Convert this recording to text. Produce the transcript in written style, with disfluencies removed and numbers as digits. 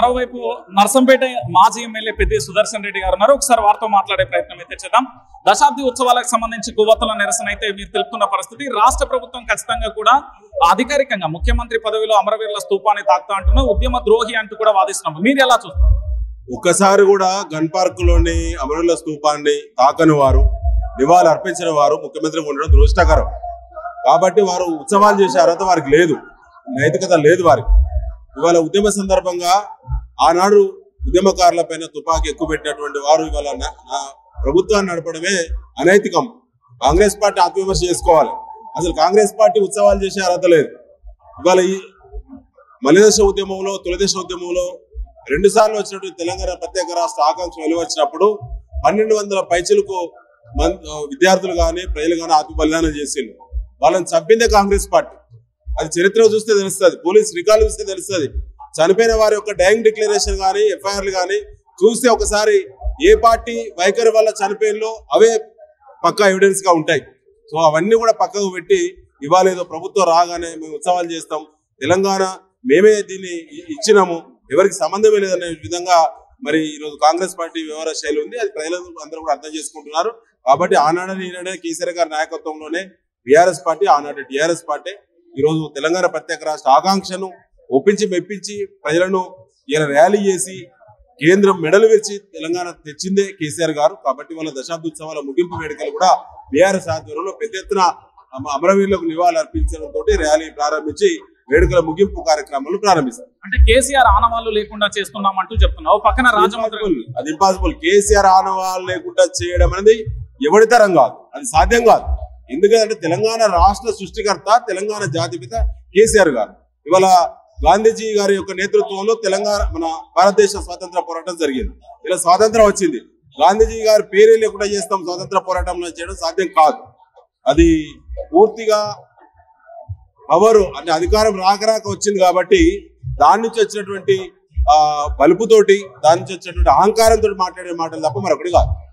మరోవైపు నర్సంపేట మాజీ ఎమ్మెల్యే పెద్ది సుదర్శన్ రెడ్డి గారు ఉన్నారు. ఒకసారి వారితో మాట్లాడే ప్రయత్నం అయితే చేద్దాం. దశాబ్ది ఉత్సవాలకు సంబంధించి కొవ్వొత్తుల నిరసన అయితే మీరు తెలుపుతున్న పరిస్థితి. రాష్ట్ర ప్రభుత్వం ఖచ్చితంగా కూడా అధికారికంగా ముఖ్యమంత్రి పదవిలో అమరవీరుల స్తూపాన్ని తాకుతా అంటున్నా, ఉద్యమ ద్రోహి అంటూ కూడా వాదిస్తున్నాం. మీరు ఎలా చూస్తారు? ఒక్కసారి కూడా గన్ పార్క్ లోని అమరవీరుల స్తూపాన్ని తాకని వారు, నివాళులు అర్పించిన వారు ముఖ్యమంత్రి ఉండడం దురదృష్టకరం. కాబట్టి వారు ఉత్సవాలు చేసే అర్హత వారికి లేదు, నైతికత లేదు వారికి. ఇవాళ ఉద్యమ సందర్భంగా ఆనాడు ఉద్యమకారుల పైన తుపాకీ ఎక్కువ పెట్టినటువంటి వారు ఇవాళ ప్రభుత్వాన్ని నడపడమే అనైతికం. కాంగ్రెస్ పార్టీ ఆత్మవిమర్శ చేసుకోవాలి. అసలు కాంగ్రెస్ పార్టీ ఉత్సవాలు చేసే అర్హత లేదు. ఇవాళ ఈ మలిదశ ఉద్యమంలో, తొలిదశ ఉద్యమంలో 2 సార్లు వచ్చినటువంటి తెలంగాణ ప్రత్యేక రాష్ట్ర ఆకాంక్ష వెలువచ్చినప్పుడు 1200 పైచలకు విద్యార్థులు కానీ ప్రజలు కానీ ఆత్మ బలిదానం చేసిండు. వాళ్ళని చంపిందే కాంగ్రెస్ పార్టీ. అది చరిత్ర చూస్తే తెలుస్తుంది, పోలీస్ రికార్డు చూస్తే తెలుస్తుంది. చనిపోయిన వారి యొక్క డైయింగ్ డిక్లరేషన్ కానీ ఎఫ్ఐఆర్లు కానీ చూస్తే ఒకసారి ఏ పార్టీ వైఖరి వల్ల చనిపోయినలో అవే పక్కా ఎవిడెన్స్ గా ఉంటాయి. సో అవన్నీ కూడా పక్కకు పెట్టి ఇవాళ ఏదో ప్రభుత్వం రాగానే మేము ఉత్సవాలు చేస్తాం, తెలంగాణ మేమే దీన్ని ఇచ్చినాము, ఎవరికి సంబంధమే లేదనే విధంగా మరి ఈరోజు కాంగ్రెస్ పార్టీ వ్యవహార శైలి ఉంది. అది ప్రజలందరూ అందరూ కూడా అర్థం చేసుకుంటున్నారు. కాబట్టి ఆనాడు ఈనాడే కేసీఆర్ గారి నాయకత్వంలోనే బీఆర్ఎస్ పార్టీ, ఆనాడు టీఆర్ఎస్ పార్టీ ఈరోజు తెలంగాణ ప్రత్యేక రాష్ట్ర ఆకాంక్షను ఒప్పించి మెప్పించి ప్రజలను ఇలా ర్యాలీ చేసి కేంద్రం మెడలు విరిచి తెలంగాణ తెచ్చిందే కేసీఆర్ గారు. కాబట్టి వాళ్ళ దశాబ్ది ఉత్సవాల ముగింపు వేడుకలు కూడా బీఆర్ఎస్ ఆధ్వర్యంలో పెద్ద ఎత్తున అమరవీరులకు నివాళులు అర్పించడంతో ర్యాలీ ప్రారంభించి వేడుకల ముగింపు కార్యక్రమాలు ప్రారంభిస్తారు. అంటే కేసీఆర్ ఆనవాళ్లు లేకుండా చేస్తున్నామంటూ చెప్తున్నావు. పక్కన రాజమండ్రి అది ఇంపాసిబుల్. కేసీఆర్ ఆనవాళ్లు లేకుండా చేయడం అనేది ఎవరి తరం కాదు, అది సాధ్యం కాదు. ఎందుకంటే తెలంగాణ రాష్ట్ర సృష్టికర్త, తెలంగాణ జాతిపిత కేసీఆర్ గారు. ఇవాళ గాంధీజీ గారి యొక్క నేతృత్వంలో తెలంగాణ మన భారతదేశ స్వాతంత్ర పోరాటం జరిగింది. ఇలా స్వాతంత్రం వచ్చింది. గాంధీజీ గారి పేరే లేకుండా చేస్తాం స్వాతంత్ర పోరాటంలో చేయడం సాధ్యం కాదు. అది పూర్తిగా పవరు అంటే అధికారం రాక వచ్చింది కాబట్టి దాని నుంచి వచ్చినటువంటి బలుపుతోటి, దాని నుంచి వచ్చినటువంటి అహంకారంతో మాట్లాడే మాటలు తప్ప మరొకటి కాదు.